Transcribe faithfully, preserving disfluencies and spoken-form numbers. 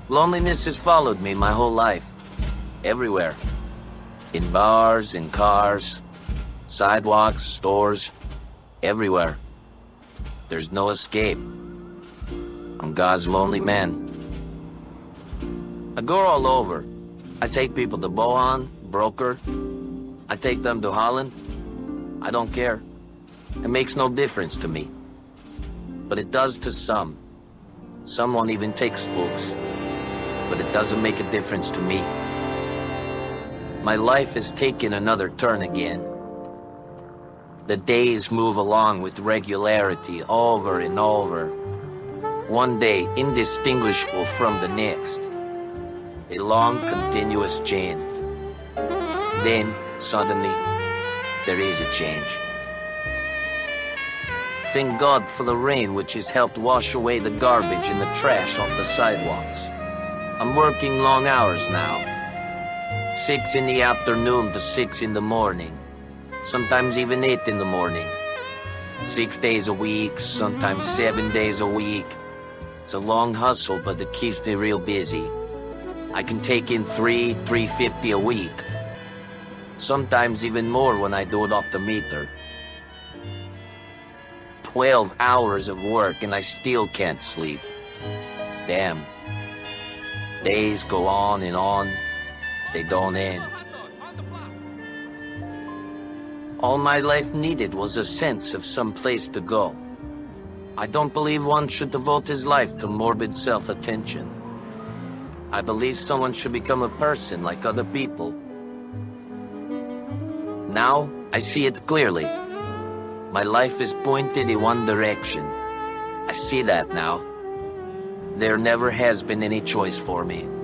Loneliness has followed me my whole life. Everywhere. In bars, in cars, sidewalks, stores, everywhere. There's no escape. I'm God's lonely man. I go all over. I take people to Bohan, Broker. I take them to Holland. I don't care. It makes no difference to me. But it does to some. Some won't even take spooks. But it doesn't make a difference to me. My life has taken another turn again. The days move along with regularity over and over. One day indistinguishable from the next. A long, continuous chain. Then, suddenly, there is a change. Thank God for the rain which has helped wash away the garbage and the trash off the sidewalks. I'm working long hours now. Six in the afternoon to six in the morning. Sometimes even eight in the morning. Six days a week, sometimes seven days a week. It's a long hustle, but it keeps me real busy. I can take in three, three fifty a week. Sometimes even more when I do it off the meter. Twelve hours of work and I still can't sleep. Damn. Days go on and on. They don't end. All my life needed was a sense of some place to go. I don't believe one should devote his life to morbid self-attention. I believe someone should become a person like other people. Now, I see it clearly. My life is pointed in one direction. I see that now. There never has been any choice for me.